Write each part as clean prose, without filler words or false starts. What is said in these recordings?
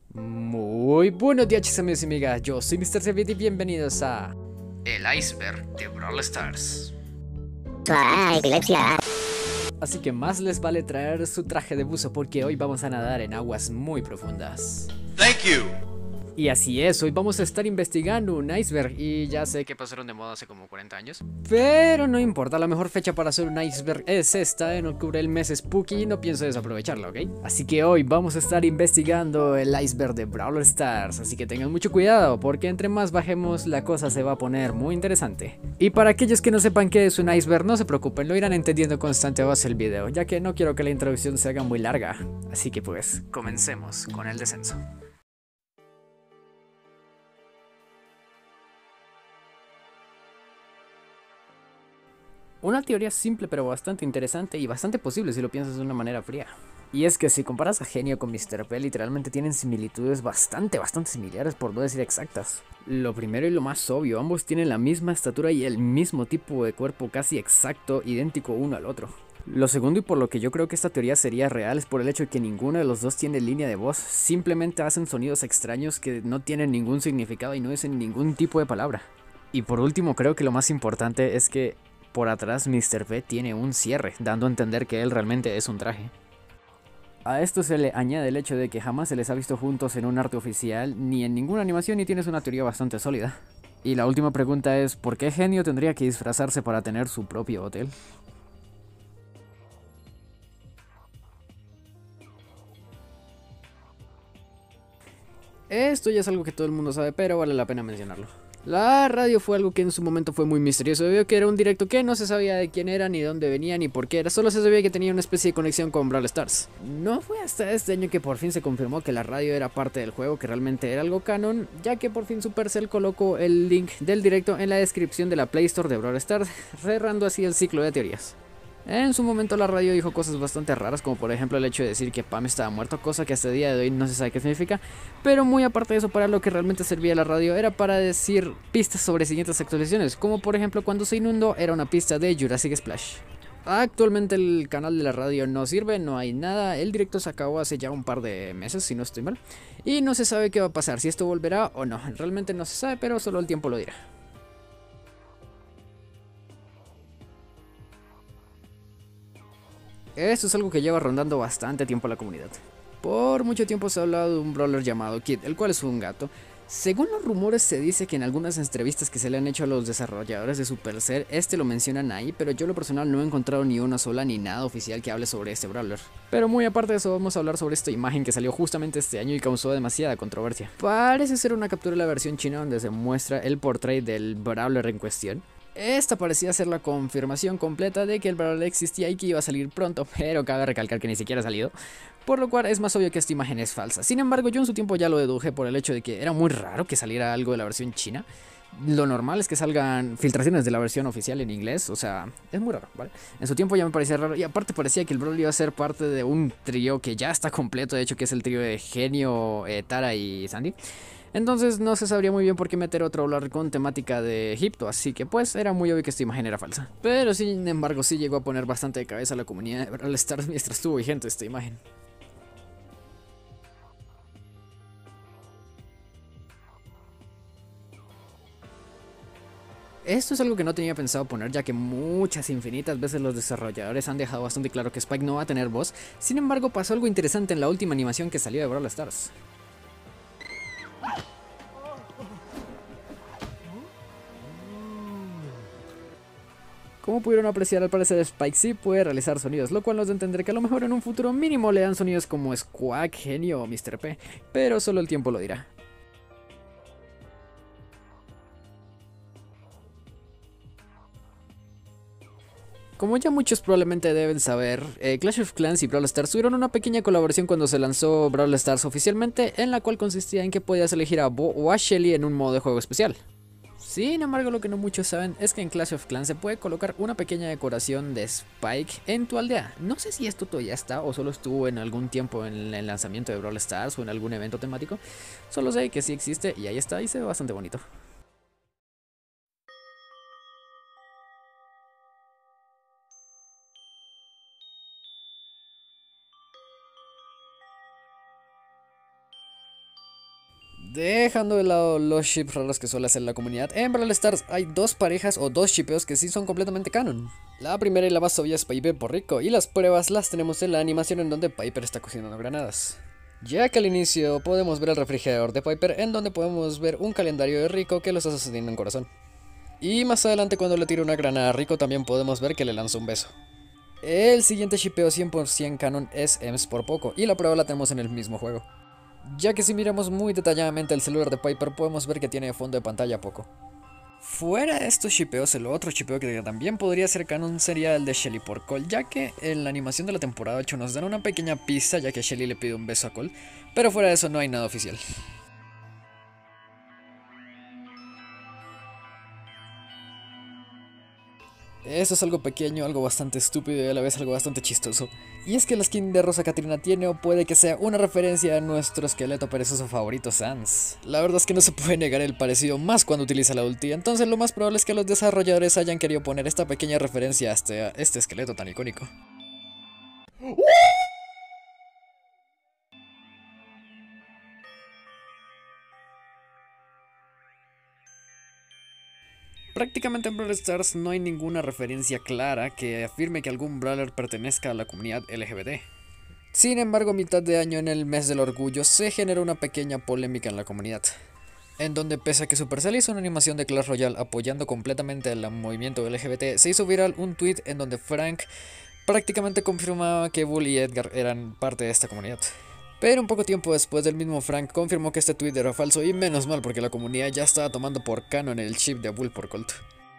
Muy buenos días, amigos y amigas. Yo soy Mr. Sevit y bienvenidos a El Iceberg de Brawl Stars. Epilepsia. Así que más les vale traer su traje de buzo porque hoy vamos a nadar en aguas muy profundas. Thank you. Y así es, hoy vamos a estar investigando un iceberg. Y ya sé que pasaron de moda hace como 40 años, pero no importa, la mejor fecha para hacer un iceberg es esta. En octubre el mes Spooky y no pienso desaprovecharla, ¿ok? Así que hoy vamos a estar investigando el iceberg de Brawl Stars. Así que tengan mucho cuidado porque entre más bajemos la cosa se va a poner muy interesante. Y para aquellos que no sepan qué es un iceberg, no se preocupen, lo irán entendiendo constante a base del video, ya que no quiero que la introducción se haga muy larga. Así que pues, comencemos con el descenso. Una teoría simple pero bastante interesante y bastante posible si lo piensas de una manera fría. Y es que si comparas a Genio con Mr. P, literalmente tienen similitudes bastante similares, por no decir exactas. Lo primero y lo más obvio, ambos tienen la misma estatura y el mismo tipo de cuerpo casi exacto, idéntico uno al otro. Lo segundo y por lo que yo creo que esta teoría sería real es por el hecho de que ninguno de los dos tiene línea de voz, simplemente hacen sonidos extraños que no tienen ningún significado y no dicen ningún tipo de palabra. Y por último creo que lo más importante es que por atrás Mr. P tiene un cierre, dando a entender que él realmente es un traje. A esto se le añade el hecho de que jamás se les ha visto juntos en un arte oficial, ni en ninguna animación, y tienes una teoría bastante sólida. Y la última pregunta es, ¿por qué Genio tendría que disfrazarse para tener su propio hotel? Esto ya es algo que todo el mundo sabe, pero vale la pena mencionarlo. La radio fue algo que en su momento fue muy misterioso, debido a que era un directo que no se sabía de quién era, ni dónde venía, ni por qué era, solo se sabía que tenía una especie de conexión con Brawl Stars. No fue hasta este año que por fin se confirmó que la radio era parte del juego, que realmente era algo canon, ya que por fin Supercell colocó el link del directo en la descripción de la Play Store de Brawl Stars, cerrando así el ciclo de teorías. En su momento la radio dijo cosas bastante raras, como por ejemplo el hecho de decir que Pam estaba muerto, cosa que hasta el día de hoy no se sabe qué significa, pero muy aparte de eso, para lo que realmente servía la radio era para decir pistas sobre siguientes actualizaciones, como por ejemplo cuando se inundó era una pista de Jurassic Splash. Actualmente el canal de la radio no sirve, no hay nada, el directo se acabó hace ya un par de meses si no estoy mal, y no se sabe qué va a pasar, si esto volverá o no, realmente no se sabe, pero solo el tiempo lo dirá. Esto es algo que lleva rondando bastante tiempo a la comunidad. Por mucho tiempo se ha hablado de un brawler llamado Kid, el cual es un gato. Según los rumores se dice que en algunas entrevistas que se le han hecho a los desarrolladores de Supercell, lo mencionan ahí, pero yo lo personal no he encontrado ni una sola ni nada oficial que hable sobre este brawler. Pero muy aparte de eso vamos a hablar sobre esta imagen que salió justamente este año y causó demasiada controversia. Parece ser una captura de la versión china donde se muestra el portrait del brawler en cuestión. Esta parecía ser la confirmación completa de que el Brawler existía y que iba a salir pronto, pero cabe recalcar que ni siquiera ha salido, por lo cual es más obvio que esta imagen es falsa. Sin embargo, yo en su tiempo ya lo deduje por el hecho de que era muy raro que saliera algo de la versión china. Lo normal es que salgan filtraciones de la versión oficial en inglés, o sea, es muy raro, ¿vale? En su tiempo ya me parecía raro y aparte parecía que el Brawler iba a ser parte de un trío que ya está completo, de hecho que es el trío de Genio, Tara y Sandy. Entonces no se sabría muy bien por qué meter otro brawler con temática de Egipto, así que pues era muy obvio que esta imagen era falsa. Pero sin embargo sí llegó a poner bastante de cabeza a la comunidad de Brawl Stars mientras estuvo vigente esta imagen. Esto es algo que no tenía pensado poner, ya que muchas infinitas veces los desarrolladores han dejado bastante claro que Spike no va a tener voz. Sin embargo pasó algo interesante en la última animación que salió de Brawl Stars. Como pudieron apreciar, al parecer Spike sí puede realizar sonidos, lo cual nos da a entender que a lo mejor en un futuro mínimo le dan sonidos como Squawk, Genio o Mr. P, pero solo el tiempo lo dirá. Como ya muchos probablemente deben saber, Clash of Clans y Brawl Stars tuvieron una pequeña colaboración cuando se lanzó Brawl Stars oficialmente, en la cual consistía en que podías elegir a Bo o a Shelly en un modo de juego especial. Sin embargo, lo que no muchos saben es que en Clash of Clans se puede colocar una pequeña decoración de Spike en tu aldea. No sé si esto todavía está o solo estuvo en algún tiempo en el lanzamiento de Brawl Stars o en algún evento temático. Solo sé que sí existe y ahí está y se ve bastante bonito. Dejando de lado los ships raros que suele hacer la comunidad, en Brawl Stars hay dos parejas o dos shipeos que sí son completamente canon. La primera y la más obvia es Piper por Rico, y las pruebas las tenemos en la animación en donde Piper está cocinando granadas. Ya que al inicio podemos ver el refrigerador de Piper, en donde podemos ver un calendario de Rico que lo está sosteniendo en corazón. Y más adelante, cuando le tira una granada a Rico, también podemos ver que le lanza un beso. El siguiente shipeo 100% canon es Ems por Poco, y la prueba la tenemos en el mismo juego. Ya que si miramos muy detalladamente el celular de Piper, podemos ver que tiene de fondo de pantalla Poco. Fuera de estos shipeos, el otro shipeo que también podría ser canon sería el de Shelly por Cole, ya que en la animación de la temporada 8 nos dan una pequeña pista, ya que Shelly le pide un beso a Cole, pero fuera de eso no hay nada oficial. Esto es algo pequeño, algo bastante estúpido y a la vez algo bastante chistoso. Y es que la skin de Rosa Catrina tiene o puede que sea una referencia a nuestro esqueleto perezoso favorito, Sans. La verdad es que no se puede negar el parecido, más cuando utiliza la ulti, entonces lo más probable es que los desarrolladores hayan querido poner esta pequeña referencia a este esqueleto tan icónico. Prácticamente en Brawl Stars no hay ninguna referencia clara que afirme que algún brawler pertenezca a la comunidad LGBT. Sin embargo, a mitad de año, en el mes del orgullo, se generó una pequeña polémica en la comunidad, en donde pese a que Supercell hizo una animación de Clash Royale apoyando completamente al movimiento LGBT, se hizo viral un tweet en donde Frank prácticamente confirmaba que Bull y Edgar eran parte de esta comunidad. Pero un poco tiempo después, el mismo Frank confirmó que este tweet era falso, y menos mal, porque la comunidad ya estaba tomando por canon el chip de Bull por Colt.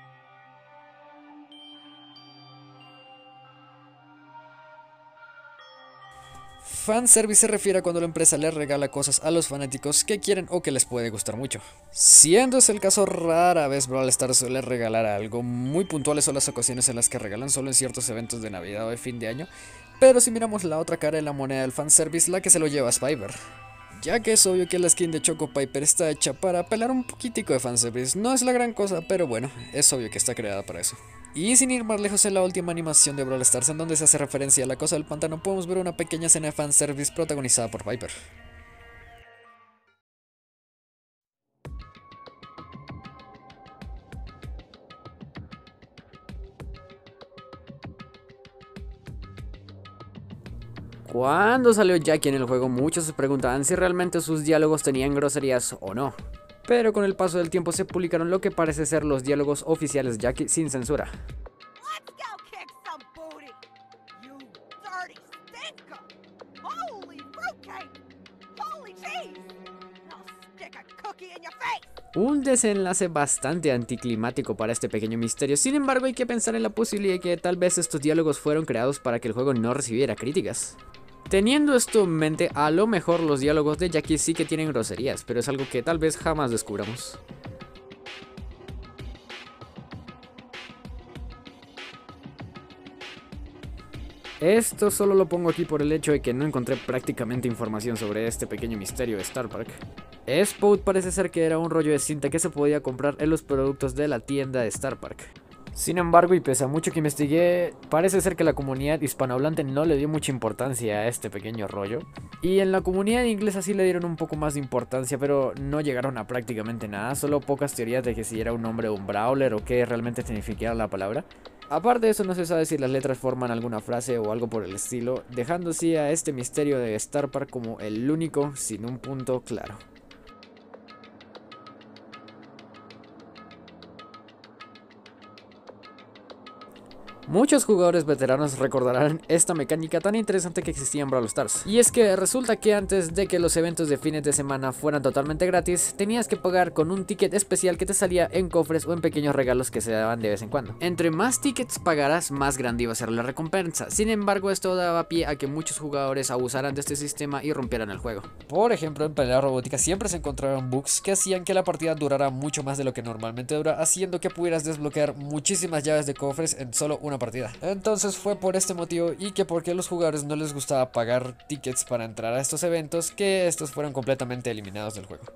Fanservice se refiere a cuando la empresa le regala cosas a los fanáticos que quieren o que les puede gustar mucho. Siendo ese el caso, rara vez Brawl Stars suele regalar algo. Muy puntuales son las ocasiones en las que regalan solo en ciertos eventos de Navidad o de fin de año. Pero si miramos la otra cara de la moneda del fanservice, la que se lo lleva es Piper. Ya que es obvio que la skin de Choco Piper está hecha para apelar un poquitico de fanservice. No es la gran cosa, pero bueno, es obvio que está creada para eso. Y sin ir más lejos, en la última animación de Brawl Stars, en donde se hace referencia a la cosa del pantano, podemos ver una pequeña escena de fanservice protagonizada por Piper. Cuando salió Jackie en el juego, muchos se preguntaban si realmente sus diálogos tenían groserías o no. Pero con el paso del tiempo se publicaron lo que parece ser los diálogos oficiales de Jackie sin censura. Un desenlace bastante anticlimático para este pequeño misterio. Sin embargo, hay que pensar en la posibilidad de que tal vez estos diálogos fueron creados para que el juego no recibiera críticas. Teniendo esto en mente, a lo mejor los diálogos de Jackie sí que tienen groserías, pero es algo que tal vez jamás descubramos. Esto solo lo pongo aquí por el hecho de que no encontré prácticamente información sobre este pequeño misterio de Star Park. Spout parece ser que era un rollo de cinta que se podía comprar en los productos de la tienda de Star Park. Sin embargo, y pese a mucho que investigué, parece ser que la comunidad hispanohablante no le dio mucha importancia a este pequeño rollo. Y en la comunidad inglesa sí le dieron un poco más de importancia, pero no llegaron a prácticamente nada. Solo pocas teorías de que si era un nombre o un brawler o qué realmente significaba la palabra. Aparte de eso, no se sabe si las letras forman alguna frase o algo por el estilo, dejando así a este misterio de Star Park como el único sin un punto claro. Muchos jugadores veteranos recordarán esta mecánica tan interesante que existía en Brawl Stars. Y es que resulta que antes de que los eventos de fines de semana fueran totalmente gratis, tenías que pagar con un ticket especial que te salía en cofres o en pequeños regalos que se daban de vez en cuando. Entre más tickets pagaras, más grande iba a ser la recompensa. Sin embargo, esto daba pie a que muchos jugadores abusaran de este sistema y rompieran el juego. Por ejemplo, en pelea robótica siempre se encontraban bugs que hacían que la partida durara mucho más de lo que normalmente dura, haciendo que pudieras desbloquear muchísimas llaves de cofres en solo una partida. Entonces fue por este motivo y que porque a los jugadores no les gustaba pagar tickets para entrar a estos eventos, que estos fueron completamente eliminados del juego.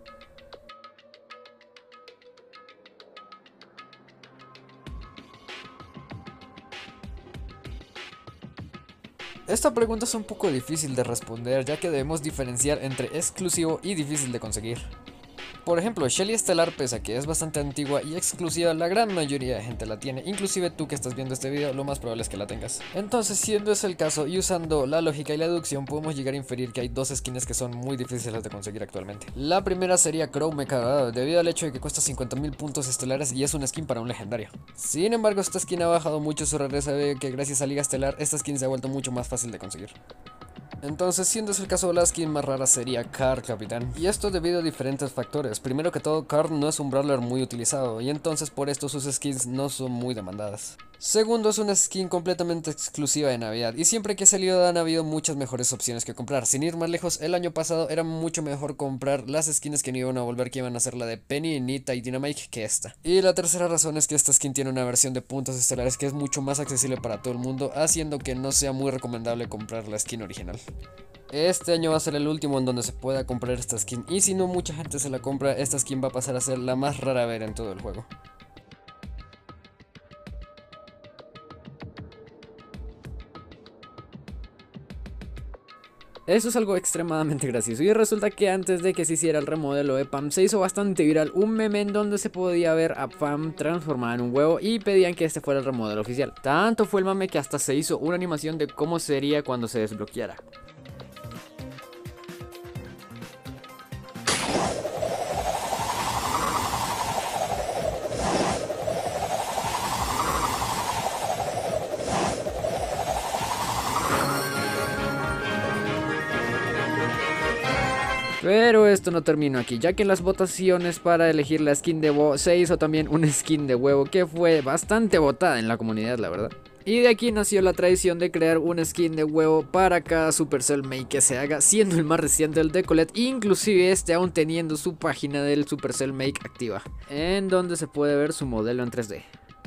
Esta pregunta es un poco difícil de responder, ya que debemos diferenciar entre exclusivo y difícil de conseguir. Por ejemplo, Shelly Estelar, pese a que es bastante antigua y exclusiva, la gran mayoría de gente la tiene, inclusive tú que estás viendo este video, lo más probable es que la tengas. Entonces, siendo ese el caso y usando la lógica y la deducción, podemos llegar a inferir que hay dos skins que son muy difíciles de conseguir actualmente. La primera sería Crow Mecha, debido al hecho de que cuesta 50.000 puntos estelares y es una skin para un legendario. Sin embargo, esta skin ha bajado mucho su rareza debido a que gracias a Liga Estelar, esta skin se ha vuelto mucho más fácil de conseguir. Entonces, siendo ese el caso, la skin más rara sería Card Capitán. Y esto debido a diferentes factores. Primero que todo, Card no es un brawler muy utilizado, y entonces por esto sus skins no son muy demandadas. Segundo, es una skin completamente exclusiva de Navidad, y siempre que ha salido han habido muchas mejores opciones que comprar. Sin ir más lejos, el año pasado era mucho mejor comprar las skins que no iban a volver, que iban a ser la de Penny, Nita y Dynamite, que esta. Y la tercera razón es que esta skin tiene una versión de puntos estelares que es mucho más accesible para todo el mundo, haciendo que no sea muy recomendable comprar la skin original. Este año va a ser el último en donde se pueda comprar esta skin, y si no mucha gente se la compra, esta skin va a pasar a ser la más rara a ver en todo el juego. Eso es algo extremadamente gracioso, y resulta que antes de que se hiciera el remodelo de Pam se hizo bastante viral un meme en donde se podía ver a Pam transformada en un huevo y pedían que este fuera el remodelo oficial. Tanto fue el mame que hasta se hizo una animación de cómo sería cuando se desbloqueara. Pero esto no terminó aquí, ya que en las votaciones para elegir la skin de Bo se hizo también una skin de huevo que fue bastante votada en la comunidad, la verdad. Y de aquí nació la tradición de crear una skin de huevo para cada Supercell Make que se haga, siendo el más reciente el de Colette, inclusive este aún teniendo su página del Supercell Make activa, en donde se puede ver su modelo en 3D.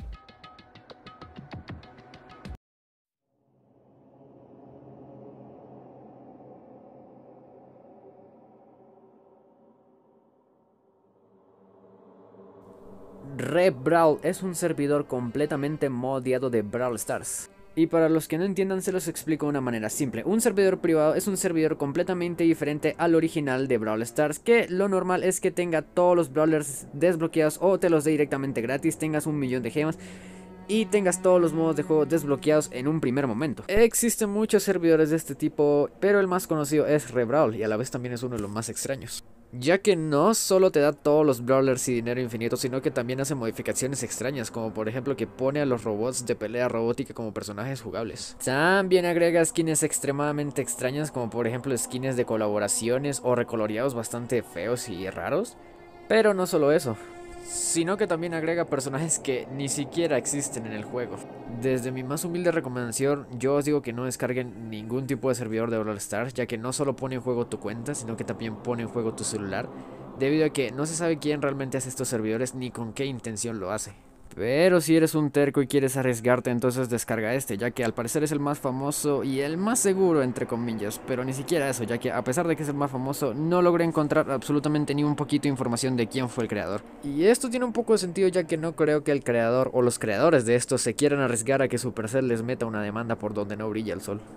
ReBrawl es un servidor completamente modeado de Brawl Stars. Y para los que no entiendan se los explico de una manera simple. Un servidor privado es un servidor completamente diferente al original de Brawl Stars, que lo normal es que tenga todos los brawlers desbloqueados o te los dé directamente gratis, tengas 1.000.000 de gemas y tengas todos los modos de juego desbloqueados en un primer momento. Existen muchos servidores de este tipo, pero el más conocido es ReBrawl y a la vez también es uno de los más extraños, ya que no solo te da todos los brawlers y dinero infinito, sino que también hace modificaciones extrañas, como por ejemplo que pone a los robots de pelea robótica como personajes jugables. También agrega skins extremadamente extrañas, como por ejemplo skins de colaboraciones o recoloreados bastante feos y raros. Pero no solo eso, sino que también agrega personajes que ni siquiera existen en el juego. Desde mi más humilde recomendación, yo os digo que no descarguen ningún tipo de servidor de Brawl Stars, ya que no solo pone en juego tu cuenta, sino que también pone en juego tu celular, debido a que no se sabe quién realmente hace estos servidores ni con qué intención lo hace. Pero si eres un terco y quieres arriesgarte, entonces descarga este, ya que al parecer es el más famoso y el más seguro, entre comillas. Pero ni siquiera eso, ya que a pesar de que es el más famoso, no logré encontrar absolutamente ni un poquito de información de quién fue el creador. Y esto tiene un poco de sentido, ya que no creo que el creador o los creadores de esto se quieran arriesgar a que Supercell les meta una demanda por donde no brilla el sol.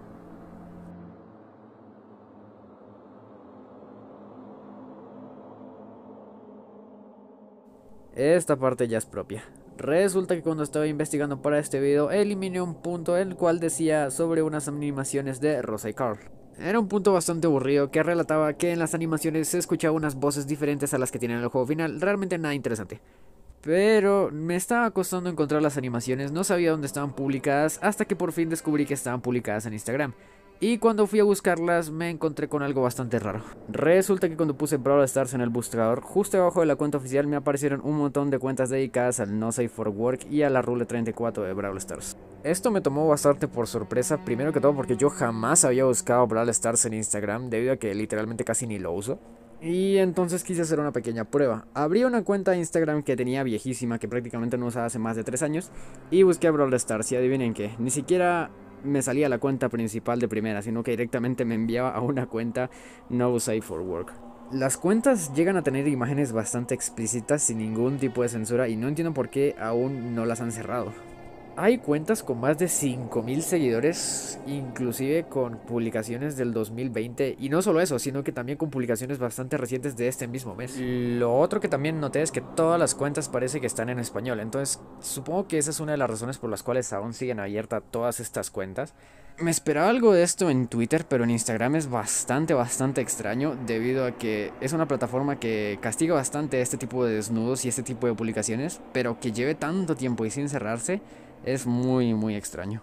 Esta parte ya es propia. Resulta que cuando estaba investigando para este video eliminé un punto el cual decía sobre unas animaciones de Rosa y Carl. Era un punto bastante aburrido que relataba que en las animaciones se escuchaban unas voces diferentes a las que tienen en el juego final, realmente nada interesante. Pero me estaba costando encontrar las animaciones, no sabía dónde estaban publicadas hasta que por fin descubrí que estaban publicadas en Instagram. Y cuando fui a buscarlas me encontré con algo bastante raro. Resulta que cuando puse Brawl Stars en el buscador, justo debajo de la cuenta oficial me aparecieron un montón de cuentas dedicadas al No Safe for Work y a la Rule 34 de Brawl Stars. Esto me tomó bastante por sorpresa, primero que todo porque yo jamás había buscado Brawl Stars en Instagram, debido a que literalmente casi ni lo uso. Y entonces quise hacer una pequeña prueba. Abrí una cuenta de Instagram que tenía viejísima, que prácticamente no usaba hace más de 3 años, y busqué a Brawl Stars y adivinen qué, ni siquiera me salía la cuenta principal de primera, sino que directamente me enviaba a una cuenta No Safe for Work. Las cuentas llegan a tener imágenes bastante explícitas sin ningún tipo de censura y no entiendo por qué aún no las han cerrado. Hay cuentas con más de 5000 seguidores, inclusive con publicaciones del 2020. Y no solo eso, sino que también con publicaciones bastante recientes de este mismo mes. Lo otro que también noté es que todas las cuentas parece que están en español. Entonces, supongo que esa es una de las razones por las cuales aún siguen abiertas todas estas cuentas. Me esperaba algo de esto en Twitter, pero en Instagram es bastante extraño debido a que es una plataforma que castiga bastante este tipo de desnudos y este tipo de publicaciones, pero que lleve tanto tiempo y sin cerrarse es muy extraño.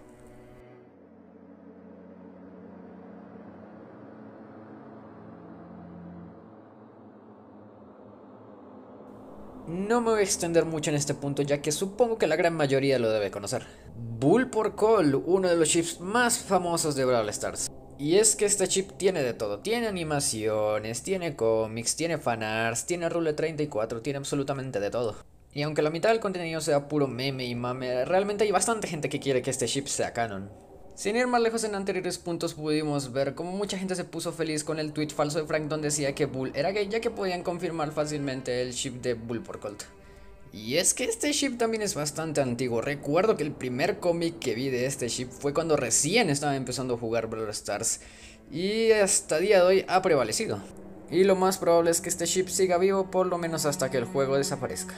No me voy a extender mucho en este punto ya que supongo que la gran mayoría lo debe conocer. Bull por Call, uno de los chips más famosos de Brawl Stars. Y es que este chip tiene de todo, tiene animaciones, tiene cómics, tiene fanarts, tiene Rule 34, tiene absolutamente de todo. Y aunque la mitad del contenido sea puro meme y mame, realmente hay bastante gente que quiere que este chip sea canon. Sin ir más lejos, en anteriores puntos pudimos ver cómo mucha gente se puso feliz con el tweet falso de Frank donde decía que Bull era gay ya que podían confirmar fácilmente el ship de Bull por Colt. Y es que este ship también es bastante antiguo. Recuerdo que el primer cómic que vi de este ship fue cuando recién estaba empezando a jugar Brawl Stars y hasta día de hoy ha prevalecido. Y lo más probable es que este ship siga vivo por lo menos hasta que el juego desaparezca.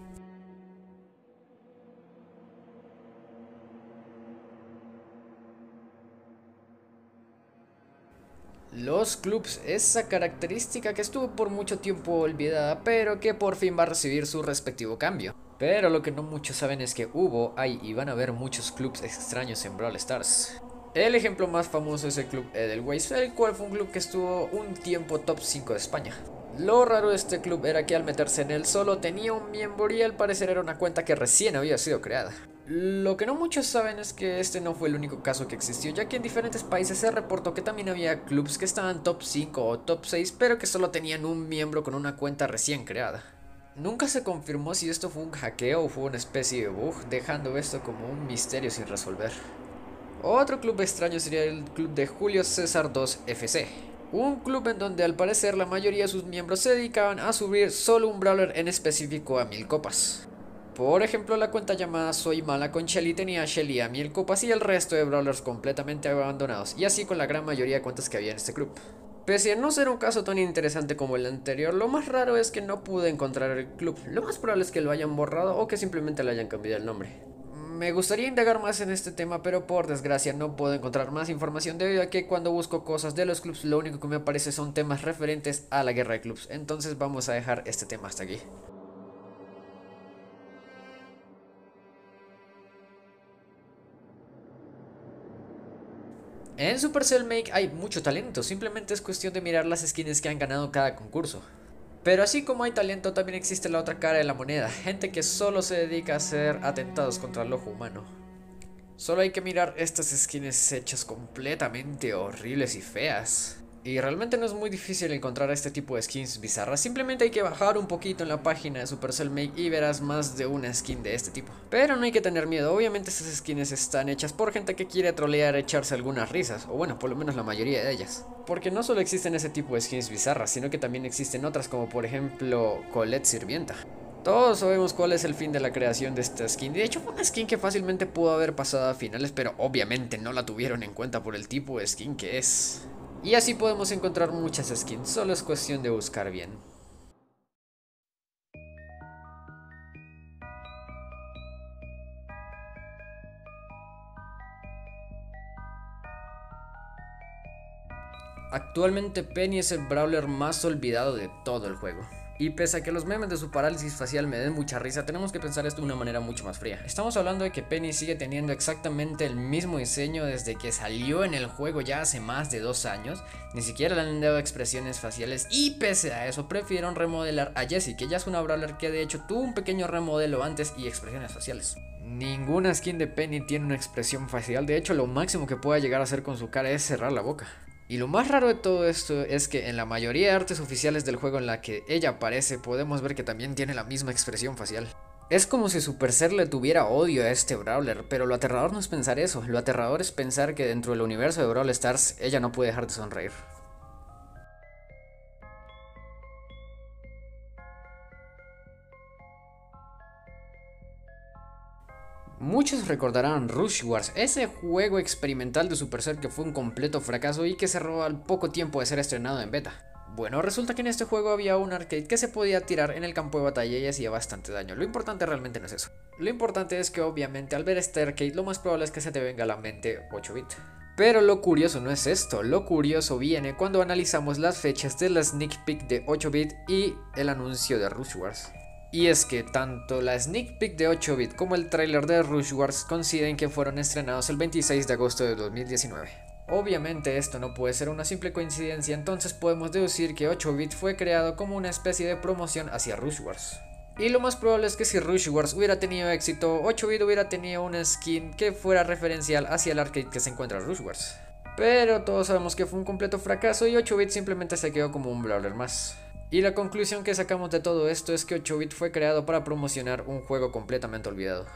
Los clubs, esa característica que estuvo por mucho tiempo olvidada, pero que por fin va a recibir su respectivo cambio. Pero lo que no muchos saben es que hubo, hay y van a haber muchos clubs extraños en Brawl Stars. El ejemplo más famoso es el club Edelweiss, el cual fue un club que estuvo un tiempo top 5 de España. Lo raro de este club era que al meterse en él solo tenía un miembro y al parecer era una cuenta que recién había sido creada. Lo que no muchos saben es que este no fue el único caso que existió, ya que en diferentes países se reportó que también había clubs que estaban top 5 o top 6, pero que solo tenían un miembro con una cuenta recién creada. Nunca se confirmó si esto fue un hackeo o fue una especie de bug, dejando esto como un misterio sin resolver. Otro club extraño sería el club de Julio César 2 FC. Un club en donde al parecer la mayoría de sus miembros se dedicaban a subir solo un brawler en específico a 1000 copas. Por ejemplo, la cuenta llamada Soy Mala con Shelly tenía a Shelly a 1000 copas y el resto de brawlers completamente abandonados, y así con la gran mayoría de cuentas que había en este club. Pese a no ser un caso tan interesante como el anterior, lo más raro es que no pude encontrar el club. Lo más probable es que lo hayan borrado o que simplemente le hayan cambiado el nombre. Me gustaría indagar más en este tema, pero por desgracia no puedo encontrar más información debido a que cuando busco cosas de los clubs lo único que me aparece son temas referentes a la guerra de clubs. Entonces vamos a dejar este tema hasta aquí. En Supercell Make hay mucho talento, simplemente es cuestión de mirar las skins que han ganado cada concurso. Pero así como hay talento, también existe la otra cara de la moneda, gente que solo se dedica a hacer atentados contra el ojo humano. Solo hay que mirar estas skins hechas completamente horribles y feas. Y realmente no es muy difícil encontrar este tipo de skins bizarras, simplemente hay que bajar un poquito en la página de Supercell Make y verás más de una skin de este tipo. Pero no hay que tener miedo, obviamente estas skins están hechas por gente que quiere trolear, echarse algunas risas, o bueno, por lo menos la mayoría de ellas. Porque no solo existen ese tipo de skins bizarras, sino que también existen otras como por ejemplo Colette Sirvienta. Todos sabemos cuál es el fin de la creación de esta skin. De hecho, fue una skin que fácilmente pudo haber pasado a finales, pero obviamente no la tuvieron en cuenta por el tipo de skin que es. Y así podemos encontrar muchas skins, solo es cuestión de buscar bien. Actualmente Penny es el brawler más olvidado de todo el juego. Y pese a que los memes de su parálisis facial me den mucha risa, tenemos que pensar esto de una manera mucho más fría. Estamos hablando de que Penny sigue teniendo exactamente el mismo diseño desde que salió en el juego ya hace más de 2 años. Ni siquiera le han dado expresiones faciales y pese a eso prefirieron remodelar a Jessie, que ya es una brawler que de hecho tuvo un pequeño remodelo antes y expresiones faciales. Ninguna skin de Penny tiene una expresión facial, de hecho lo máximo que pueda llegar a hacer con su cara es cerrar la boca. Y lo más raro de todo esto es que en la mayoría de artes oficiales del juego en la que ella aparece podemos ver que también tiene la misma expresión facial. Es como si Supercell le tuviera odio a este brawler, pero lo aterrador no es pensar eso, lo aterrador es pensar que dentro del universo de Brawl Stars ella no puede dejar de sonreír. Muchos recordarán Rush Wars, ese juego experimental de Supercell que fue un completo fracaso y que cerró al poco tiempo de ser estrenado en beta. Bueno, resulta que en este juego había un arcade que se podía tirar en el campo de batalla y hacía bastante daño. Lo importante realmente no es eso. Lo importante es que obviamente al ver este arcade lo más probable es que se te venga a la mente 8-bit. Pero lo curioso no es esto, lo curioso viene cuando analizamos las fechas de la sneak peek de 8-bit y el anuncio de Rush Wars. Y es que tanto la sneak peek de 8-bit como el tráiler de Rush Wars coinciden que fueron estrenados el 26 de agosto de 2019. Obviamente esto no puede ser una simple coincidencia, entonces podemos deducir que 8-bit fue creado como una especie de promoción hacia Rush Wars. Y lo más probable es que si Rush Wars hubiera tenido éxito, 8-bit hubiera tenido una skin que fuera referencial hacia el arcade que se encuentra Rush Wars. Pero todos sabemos que fue un completo fracaso y 8-bit simplemente se quedó como un brawler más. Y la conclusión que sacamos de todo esto es que 8-bit fue creado para promocionar un juego completamente olvidado.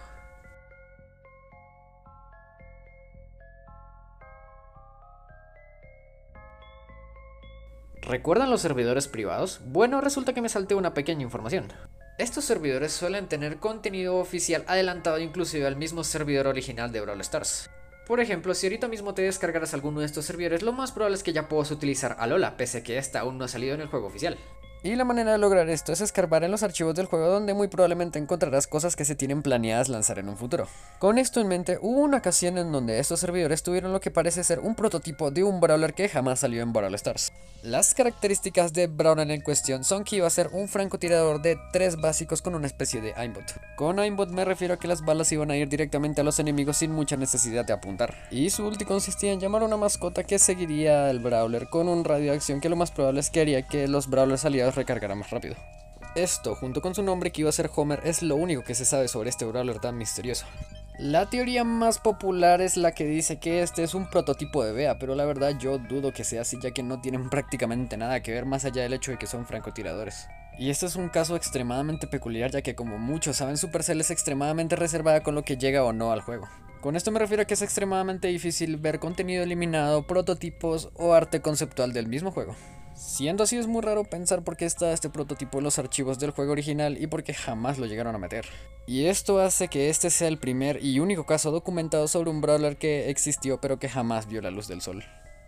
¿Recuerdan los servidores privados? Bueno, resulta que me salté una pequeña información. Estos servidores suelen tener contenido oficial adelantado inclusive al mismo servidor original de Brawl Stars. Por ejemplo, si ahorita mismo te descargaras alguno de estos servidores, lo más probable es que ya puedas utilizar Alola, pese a que esta aún no ha salido en el juego oficial. Y la manera de lograr esto es escarbar en los archivos del juego, donde muy probablemente encontrarás cosas que se tienen planeadas lanzar en un futuro. Con esto en mente, hubo una ocasión en donde estos servidores tuvieron lo que parece ser un prototipo de un brawler que jamás salió en Brawl Stars. Las características de Brawler en cuestión son que iba a ser un francotirador de 3 básicos con una especie de aimbot. Con aimbot me refiero a que las balas iban a ir directamente a los enemigos sin mucha necesidad de apuntar. Y su ulti consistía en llamar a una mascota que seguiría al Brawler con un radio de acción que lo más probable es que haría que los Brawlers aliados recargaran más rápido. Esto, junto con su nombre que iba a ser Homer, es lo único que se sabe sobre este Brawler tan misterioso. La teoría más popular es la que dice que este es un prototipo de Bea, pero la verdad yo dudo que sea así, ya que no tienen prácticamente nada que ver más allá del hecho de que son francotiradores. Y este es un caso extremadamente peculiar, ya que como muchos saben, Supercell es extremadamente reservada con lo que llega o no al juego. Con esto me refiero a que es extremadamente difícil ver contenido eliminado, prototipos o arte conceptual del mismo juego. Siendo así, es muy raro pensar por qué está este prototipo en los archivos del juego original y por qué jamás lo llegaron a meter. Y esto hace que este sea el primer y único caso documentado sobre un brawler que existió pero que jamás vio la luz del sol.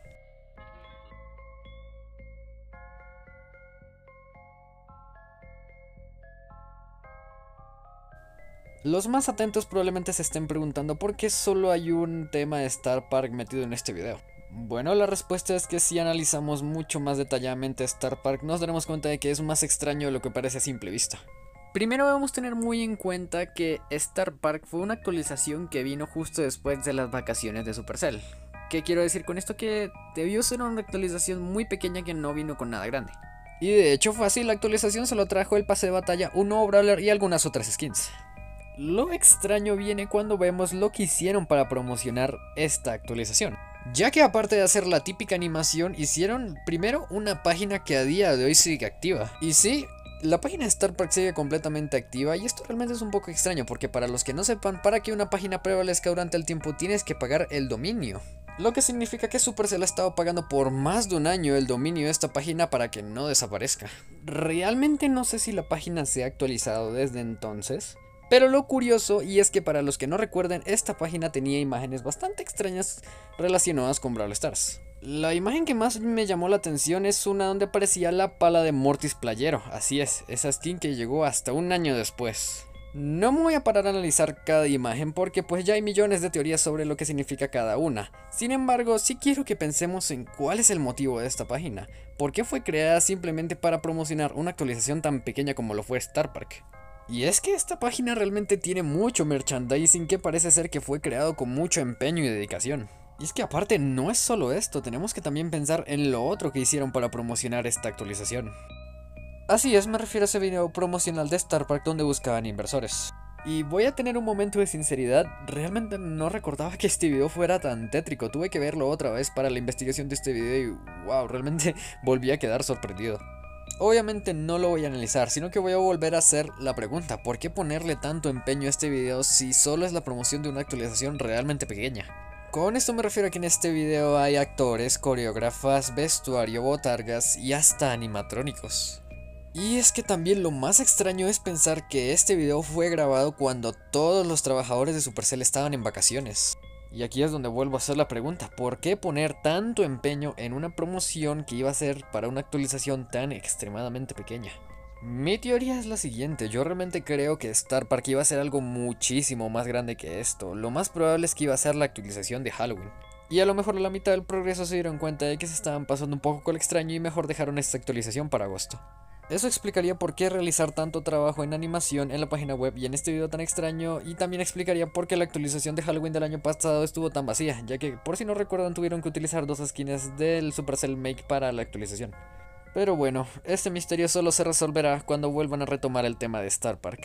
Los más atentos probablemente se estén preguntando por qué solo hay un tema de Star Park metido en este video. Bueno, la respuesta es que si analizamos mucho más detalladamente Star Park, nos daremos cuenta de que es más extraño de lo que parece a simple vista. Primero debemos tener muy en cuenta que Star Park fue una actualización que vino justo después de las vacaciones de Supercell. ¿Qué quiero decir con esto? Que debió ser una actualización muy pequeña que no vino con nada grande. Y de hecho fue así, la actualización solo trajo el pase de batalla, un nuevo brawler y algunas otras skins. Lo extraño viene cuando vemos lo que hicieron para promocionar esta actualización. Ya que aparte de hacer la típica animación, hicieron primero una página que a día de hoy sigue activa. Y sí, la página de Star Park sigue completamente activa y esto realmente es un poco extraño porque para los que no sepan, para que una página prevalezca durante el tiempo tienes que pagar el dominio. Lo que significa que Supercell ha estado pagando por más de un año el dominio de esta página para que no desaparezca. Realmente no sé si la página se ha actualizado desde entonces. Pero lo curioso, y es que para los que no recuerden, esta página tenía imágenes bastante extrañas relacionadas con Brawl Stars. La imagen que más me llamó la atención es una donde aparecía la pala de Mortis Playero, así es, esa skin que llegó hasta un año después. No me voy a parar a analizar cada imagen porque pues ya hay millones de teorías sobre lo que significa cada una. Sin embargo, sí quiero que pensemos en cuál es el motivo de esta página. ¿Por qué fue creada simplemente para promocionar una actualización tan pequeña como lo fue Star Park? Y es que esta página realmente tiene mucho merchandising que parece ser que fue creado con mucho empeño y dedicación. Y es que aparte no es solo esto, tenemos que también pensar en lo otro que hicieron para promocionar esta actualización. Así es, me refiero a ese video promocional de Star Park donde buscaban inversores. Y voy a tener un momento de sinceridad, realmente no recordaba que este video fuera tan tétrico, tuve que verlo otra vez para la investigación de este video y wow, realmente volví a quedar sorprendido. Obviamente no lo voy a analizar, sino que voy a volver a hacer la pregunta, ¿por qué ponerle tanto empeño a este video si solo es la promoción de una actualización realmente pequeña? Con esto me refiero a que en este video hay actores, coreógrafas, vestuario, botargas y hasta animatrónicos. Y es que también lo más extraño es pensar que este video fue grabado cuando todos los trabajadores de Supercell estaban en vacaciones. Y aquí es donde vuelvo a hacer la pregunta, ¿por qué poner tanto empeño en una promoción que iba a ser para una actualización tan extremadamente pequeña? Mi teoría es la siguiente, yo realmente creo que Star Park iba a ser algo muchísimo más grande que esto. Lo más probable es que iba a ser la actualización de Halloween. Y a lo mejor a la mitad del progreso se dieron cuenta de que se estaban pasando un poco con el extraño y mejor dejaron esta actualización para agosto. Eso explicaría por qué realizar tanto trabajo en animación en la página web y en este video tan extraño, y también explicaría por qué la actualización de Halloween del año pasado estuvo tan vacía, ya que por si no recuerdan tuvieron que utilizar 2 skins del Supercell Make para la actualización. Pero bueno, este misterio solo se resolverá cuando vuelvan a retomar el tema de Star Park.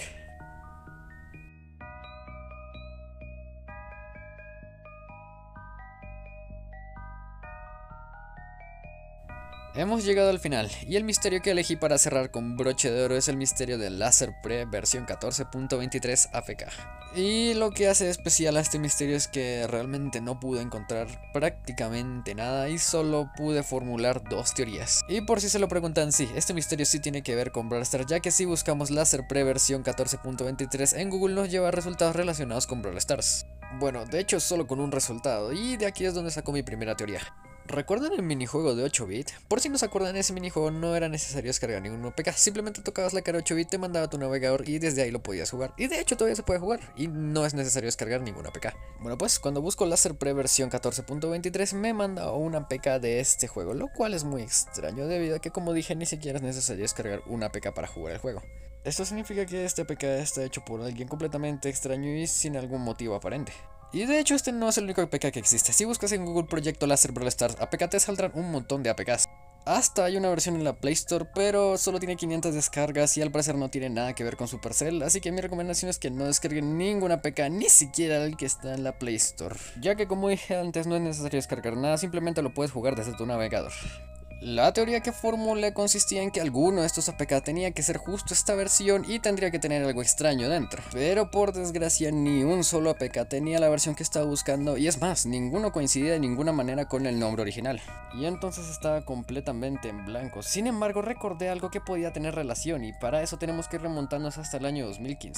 Hemos llegado al final, y el misterio que elegí para cerrar con broche de oro es el misterio del Láser Pre versión 14.23 AFK. Y lo que hace especial a este misterio es que realmente no pude encontrar prácticamente nada y solo pude formular 2 teorías. Y por si se lo preguntan, sí, este misterio sí tiene que ver con Brawl Stars, ya que si buscamos Láser Pre versión 14.23 en Google nos lleva a resultados relacionados con Brawl Stars. Bueno, de hecho solo con un resultado, y de aquí es donde saco mi primera teoría. ¿Recuerdan el minijuego de 8 bit? Por si no se acuerdan, ese minijuego no era necesario descargar ningún APK, simplemente tocabas la cara 8 bit, te mandaba a tu navegador y desde ahí lo podías jugar. Y de hecho todavía se puede jugar y no es necesario descargar ningún APK. Bueno, pues cuando busco Láser Pre versión 14.23 me manda una APK de este juego, lo cual es muy extraño debido a que, como dije, ni siquiera es necesario descargar una APK para jugar el juego. Esto significa que este APK está hecho por alguien completamente extraño y sin algún motivo aparente. Y de hecho este no es el único APK que existe. Si buscas en Google Proyecto Láser Brawl Stars APK te saldrán un montón de APKs. Hasta hay una versión en la Play Store, pero solo tiene 500 descargas y al parecer no tiene nada que ver con Supercell, así que mi recomendación es que no descarguen ningún APK, ni siquiera el que está en la Play Store, ya que, como dije antes, no es necesario descargar nada, simplemente lo puedes jugar desde tu navegador. La teoría que formulé consistía en que alguno de estos APK tenía que ser justo esta versión y tendría que tener algo extraño dentro. Pero por desgracia ni un solo APK tenía la versión que estaba buscando, y es más, ninguno coincidía de ninguna manera con el nombre original. Y entonces estaba completamente en blanco. Sin embargo, recordé algo que podía tener relación, y para eso tenemos que remontarnos hasta el año 2015.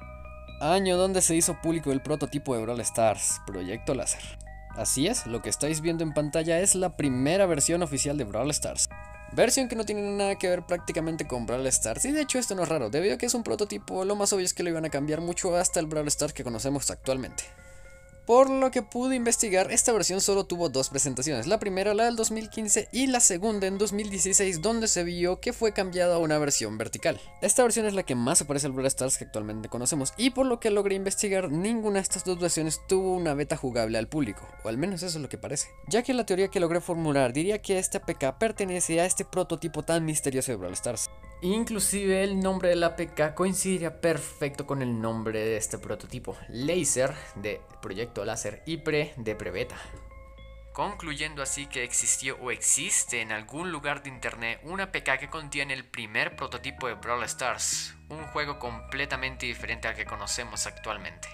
Año donde se hizo público el prototipo de Brawl Stars, Proyecto Láser. Así es, lo que estáis viendo en pantalla es la primera versión oficial de Brawl Stars. Versión que no tiene nada que ver prácticamente con Brawl Stars, y de hecho esto no es raro, debido a que es un prototipo, lo más obvio es que lo iban a cambiar mucho hasta el Brawl Stars que conocemos actualmente. Por lo que pude investigar, esta versión solo tuvo 2 presentaciones, la primera la del 2015 y la segunda en 2016, donde se vio que fue cambiada a una versión vertical. Esta versión es la que más se parece al Brawl Stars que actualmente conocemos, y por lo que logré investigar, ninguna de estas 2 versiones tuvo una beta jugable al público, o al menos eso es lo que parece. Ya que la teoría que logré formular diría que este APK pertenece a este prototipo tan misterioso de Brawl Stars. Inclusive el nombre del APK coincidiría perfecto con el nombre de este prototipo, Laser de Proyecto Láser y Pre de Prebeta. Concluyendo así que existió o existe en algún lugar de internet un APK que contiene el primer prototipo de Brawl Stars, un juego completamente diferente al que conocemos actualmente.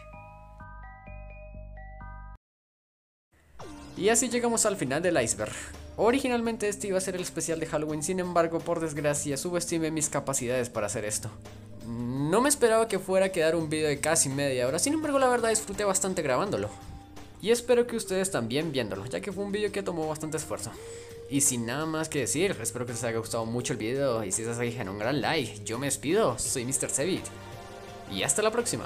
Y así llegamos al final del iceberg. Originalmente este iba a ser el especial de Halloween, sin embargo, por desgracia, subestimé mis capacidades para hacer esto. No me esperaba que fuera a quedar un video de casi media hora, sin embargo la verdad disfruté bastante grabándolo. Y espero que ustedes también viéndolo, ya que fue un video que tomó bastante esfuerzo. Y sin nada más que decir, espero que les haya gustado mucho el video, y si es así, dejen un gran like. Yo me despido, soy Mr. Cevit, y hasta la próxima.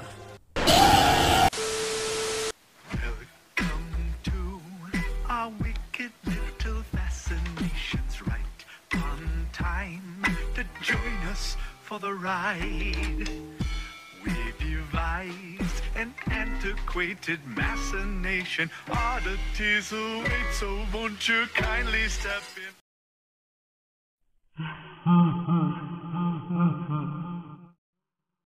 For the ride, we've devised an antiquated machination. Oddities await, so won't you kindly step in?